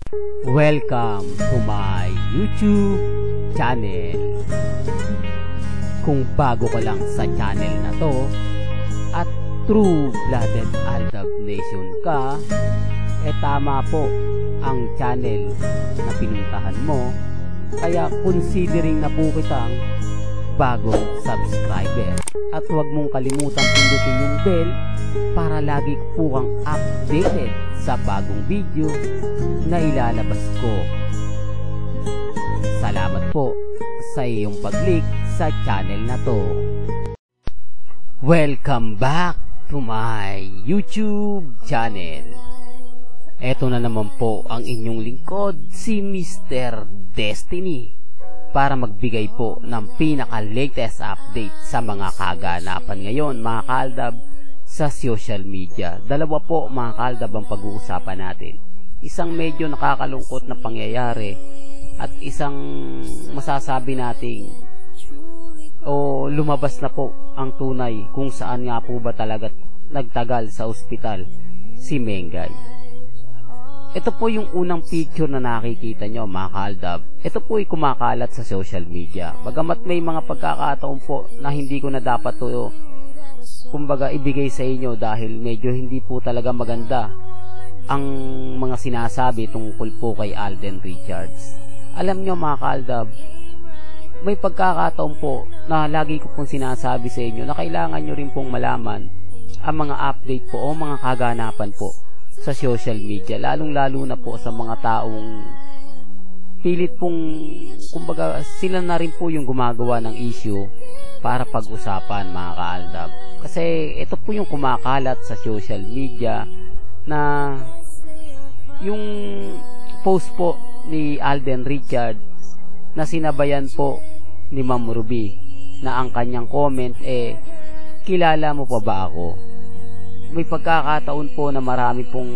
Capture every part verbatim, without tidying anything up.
Welcome to my YouTube channel. Kung bago ka lang sa channel na to at true-blooded Aldab Nation ka, eh tama po ang channel na pinuntahan mo, kaya considering na po kitang bagong subscriber. At huwag mong kalimutan pindutin yung bell para lagi po kang updated sa bagong video na ilalabas ko. Salamat po sa iyong pag-click sa channel na to. Welcome back to my YouTube channel. Eto na naman po ang inyong lingkod, si Mister Destiny, para magbigay po ng pinaka-latest update sa mga kaganapan ngayon, mga kaaldab, sa social media. Dalawa po, mga kaaldab, ang pag-uusapan natin. Isang medyo nakakalungkot na pangyayari at isang masasabi nating o lumabas na po ang tunay kung saan nga po ba talaga nagtagal sa ospital si Mengay. Ito po yung unang picture na nakikita nyo, mga kaaldab. Ito po ay kumakalat sa social media. Bagamat may mga pagkakataon po na hindi ko na dapat to kumbaga ibigay sa inyo dahil medyo hindi po talaga maganda ang mga sinasabi tungkol po kay Alden Richards. Alam nyo, mga kaaldab, may pagkakataon po na lagi ko pong sinasabi sa inyo na kailangan nyo rin pong malaman ang mga update po o mga kaganapan po sa social media, lalong lalo na po sa mga taong pilit pong kumbaga sila na rin po yung gumagawa ng issue para pag-usapan, mga kaaldab. Kasi ito po yung kumakalat sa social media na yung post po ni Alden Richards na sinabayan po ni Ma'am Ruby na ang kanyang comment eh, kilala mo pa ba ako? May pagkakataon po na marami pong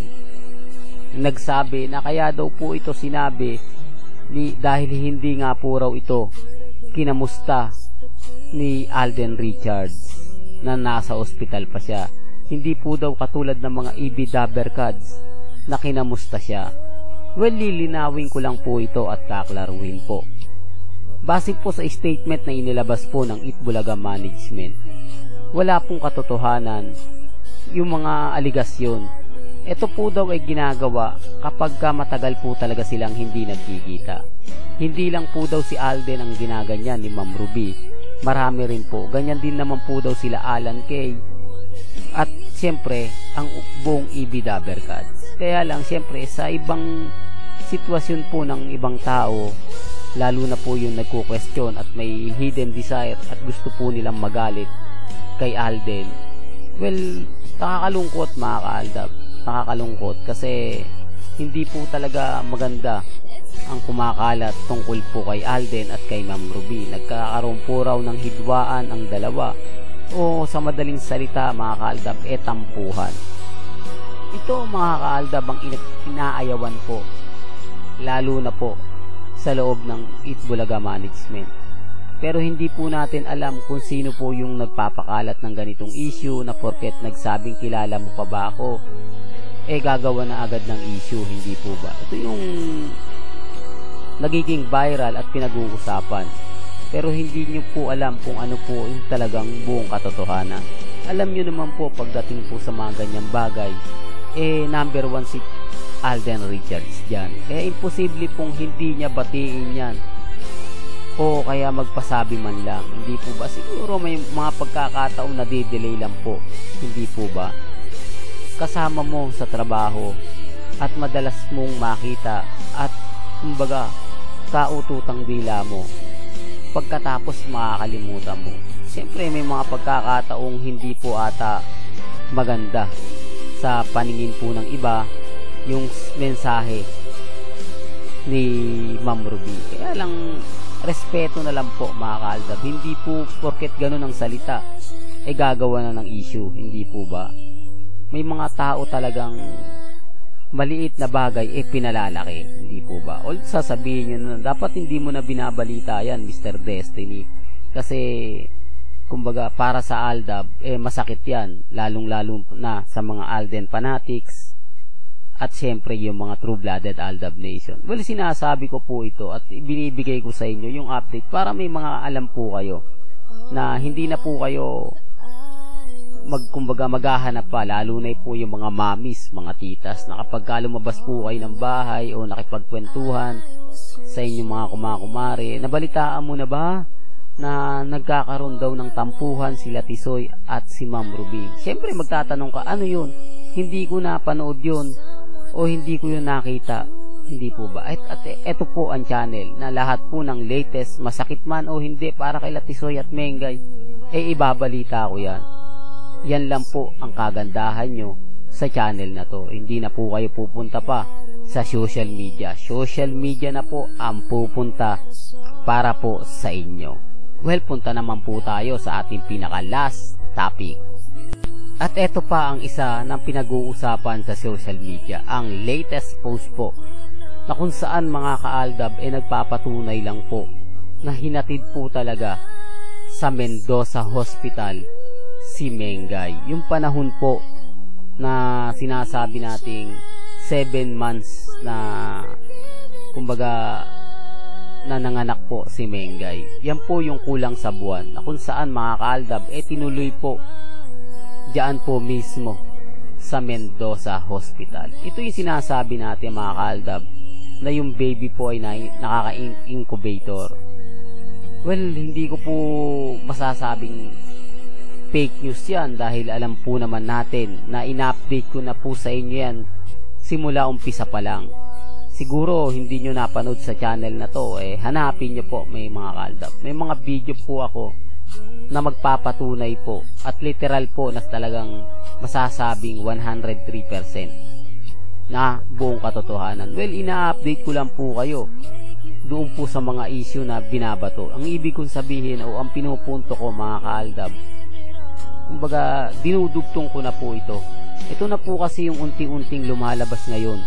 nagsabi na kaya daw po ito sinabi ni, dahil hindi nga po raw ito kinamusta ni Alden Richards na nasa ospital pa siya. Hindi po daw katulad ng mga E B Dabbercads na kinamusta siya. Well, lilinawin ko lang po ito at kaklaruhin po. Base po sa statement na inilabas po ng Itbulaga Management, wala pong katotohanan yung mga aligasyon. Ito po daw ay ginagawa kapag ka matagal po talaga silang hindi nagkikita. Hindi lang po daw si Alden ang ginaganyan ni Ma'am Ruby. Marami rin po. Ganyan din naman po daw sila Alan Kay. At siyempre, ang buong E B Dabbercads. Kaya lang, siyempre, sa ibang sitwasyon po ng ibang tao, lalo na po yung nagko-question at may hidden desire at gusto po nilang magalit kay Alden. Well, nakakalungkot, mga kaaldab. Nakakalungkot kasi hindi po talaga maganda ang kumakalat tungkol po kay Alden at kay Ma'am Ruby. Nagkakaroon po raw ng hidwaan ang dalawa o sa madaling salita, mga kaaldab, e tampuhan. Ito, mga kaaldab, ang inaayawan po lalo na po sa loob ng Itbulaga Management. Pero hindi po natin alam kung sino po yung nagpapakalat ng ganitong issue na porket nagsabing kilala mo pa ba ako, eh gagawa na agad ng issue, hindi po ba? Ito yung nagiging viral at pinag-uusapan. Pero hindi nyo po alam kung ano po yung talagang buong katotohanan. Alam nyo naman po pagdating po sa mga ganyang bagay, eh number one si Alden Richards dyan. Kaya imposible pong hindi niya batiin yan o kaya magpasabi man lang, hindi po ba? Siguro may mga pagkakataon na di-delay lang po, hindi po ba? Kasama mo sa trabaho at madalas mong makita at kumbaga kaututang dila mo, pagkatapos makakalimutan mo. Siyempre may mga pagkakataong hindi po ata maganda sa paningin po ng iba yung mensahe ni Ma'am Ruby. Kaya lang respeto na lang po, mga kaaldab. Hindi po porket ganun ang salita eh gagawa na ng issue, hindi po ba? May mga tao talagang maliit na bagay eh pinalalaki, hindi po ba? O sasabihin nyo na dapat hindi mo na binabalita yan, Mister Destiny, kasi kumbaga para sa Aldab eh masakit yan, lalong lalo na sa mga Alden fanatics at syempre yung mga true-blooded Aldab Nation. Well, sinasabi ko po ito at binibigay ko sa inyo yung update para may mga alam po kayo na hindi na po kayo magkumbaga maghahanap pa, lalo na po yung mga mamis, mga titas, na kapag lumabas po kayo ng bahay o nakipagkwentuhan sa inyong mga kumakumare, nabalitaan mo na ba na nagkakaroon daw ng tampuhan sila Tisoy at si Ma'am Ruby? Siyempre magtatanong ka, ano yun? Hindi ko napanood yun o hindi ko yun nakita. Hindi po ba? At, at eto po ang channel na lahat po ng latest, masakit man o hindi para kay Tisoy at Mengay, eh ibabalita ko yan. Yan lang po ang kagandahan nyo sa channel na to. Hindi na po kayo pupunta pa sa social media. Social media na po ang pupunta para po sa inyo. Well, punta naman po tayo sa ating pinaka last topic. At eto pa ang isa ng pinag-uusapan sa social media, ang latest post po na kung saan mga ka-Aldab ay eh, nagpapatunay lang po na hinatid po talaga sa Mendoza Hospital si Mengay. Yung panahon po na sinasabi nating seven months na kumbaga na nanganak po si Mengay. Yan po yung kulang sa buwan na kung saan mga ka-Aldab eh tinuloy po diyan po mismo sa Mendoza Hospital. Ito yung sinasabi natin mga ka-Aldab na yung baby po ay na, nakaka-incubator. Well, hindi ko po masasabing fake news yan dahil alam po naman natin na in-update ko na po sa inyo yan simula umpisa pa lang. Siguro hindi nyo napanood sa channel na to, eh hanapin nyo po, may mga ka-Aldab. May mga video po ako na magpapatunay po at literal po na talagang masasabing one hundred three percent na buong katotohanan. Well, ina-update ko lang po kayo doon po sa mga issue na binabato. Ang ibig kong sabihin o ang pinupunto ko mga ka-Aldab, kumbaga dinudugtong ko na po ito. Ito na po kasi yung unti-unting lumalabas ngayon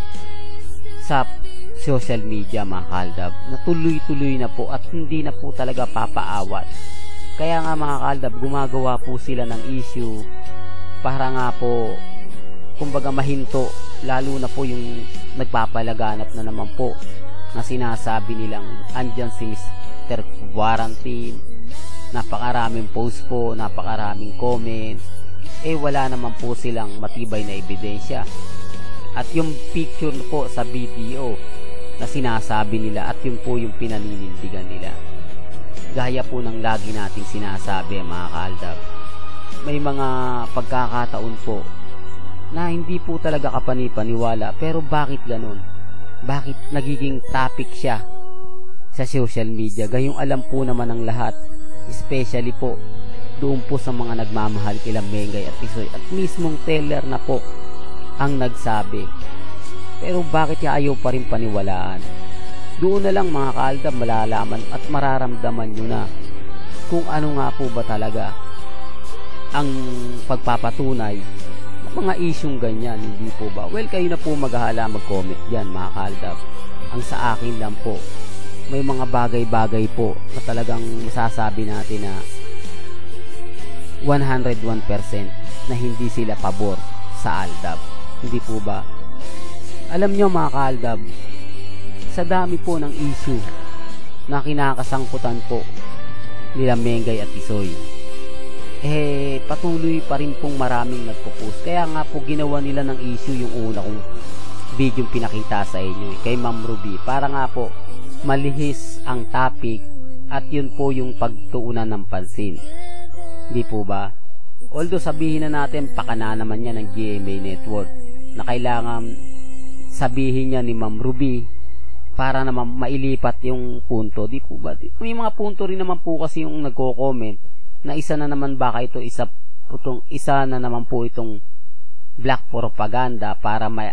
sa social media mga ka-Aldab, na tuloy-tuloy na po at hindi na po talaga papaawat. Kaya nga mga ka-Aldab, gumagawa po sila ng issue para nga po kumbaga mahinto, lalo na po yung nagpapalaganap na naman po na sinasabi nilang andyan si Mister Quarantine, napakaraming post po, napakaraming comment, eh wala naman po silang matibay na ebidensya. At yung picture po sa video na sinasabi nila at yun po yung pinaninindigan nila. Gaya po ng lagi nating sinasabi mga ka-Aldab, may mga pagkakataon po na hindi po talaga kapanipaniwala, pero bakit ganun? Bakit nagiging topic siya sa social media? Gayong alam po naman ng lahat, especially po doon po sa mga nagmamahal kila Mengay at Tisoy at mismong teller na po ang nagsabi. Pero bakit ayaw pa rin paniwalaan? Doon na lang mga ka-Aldab malalaman at mararamdaman nyo na kung ano nga po ba talaga ang pagpapatunay ng mga isyong ganyan, hindi po ba? Well, kayo na po maghahala, mag-comment dyan mga ka-Aldab. Ang sa akin lang po, may mga bagay-bagay po na talagang masasabi natin na one hundred one percent na hindi sila pabor sa Aldab. Hindi po ba? Alam nyo mga ka-Aldab, sa dami po ng issue na kinakasangkutan po nila Mengay at Tisoy, eh patuloy pa rin pong maraming nagpo-post. Kaya nga po ginawa nila ng issue yung una kong video pinakita sa inyo kay Ma'am Ruby, para nga po malihis ang topic at yun po yung pagtuunan ng pansin. Hindi po ba? Although sabihin na natin pakana naman yan ng G M A Network na kailangan sabihin niya ni Ma'am Ruby para naman mailipat yung punto. Di po ba? May mga punto rin naman po kasi yung nagko-comment na isa na naman baka ito isa, itong, isa na naman po itong black propaganda para ma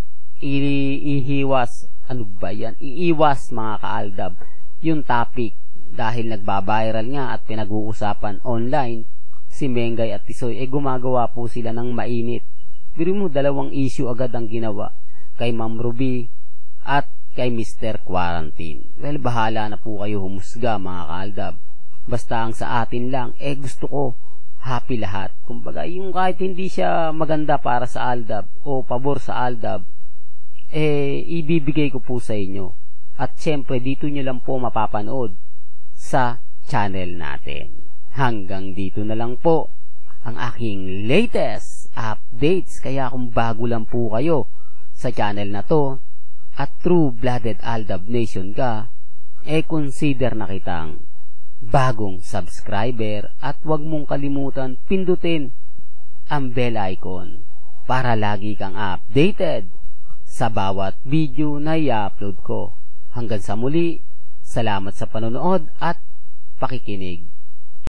ihiwas, ano ba yan? Iiwas mga ka-Aldab yung topic dahil nagbabiral nga at pinag-uusapan online si Mengay at Tisoy, eh gumagawa po sila ng mainit. Pero mo dalawang issue agad ang ginawa kay Ma'am Ruby at kay Mister Quarantine. Well, bahala na po kayo humusga mga ka-Aldab. Basta ang sa atin lang, eh gusto ko happy lahat. Kumbaga, yung kahit hindi siya maganda para sa Aldab o pabor sa Aldab, eh ibibigay ko po sa inyo. At syempre dito nyo lang po mapapanood sa channel natin. Hanggang dito na lang po ang aking latest updates. Kaya kung bago lang po kayo sa channel na to at true-blooded Aldab Nation ka, eh consider na kitang bagong subscriber at huwag mong kalimutan pindutin ang bell icon para lagi kang updated sa bawat video na i-upload ko. Hanggang sa muli, salamat sa panonood at pakikinig.